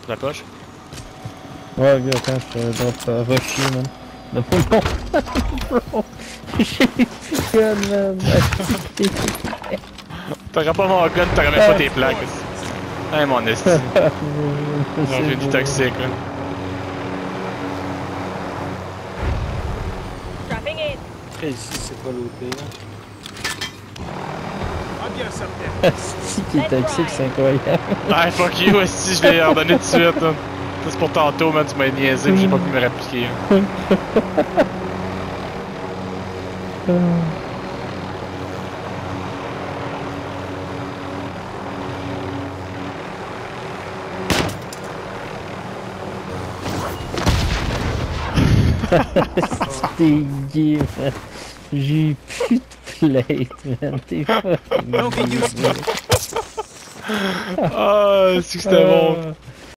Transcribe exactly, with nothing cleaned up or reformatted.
La poche? Ouais, gars, attends, je te drop euh, rushy, man. Non, non, bro. J'ai eu gun, man. T'aurais pas mon gun, t'aurais même pas tes plaques. Hey, mon esti. C'est J'ai du beau. toxique, là. Dropping in. Et ici, c'est pas l'autre là. Si qui est toxique, c'est incroyable. Ah, fuck you, esti, je vais en donner tout de suite, là. Ça, c'est pour tantôt, man, tu m'as niaisé, pis j'ai pas pu me réappliquer. T'es gay, man. J'ai eu plus de plate, man. T'es fucking gay, man. Ah, c'est que c'était bon.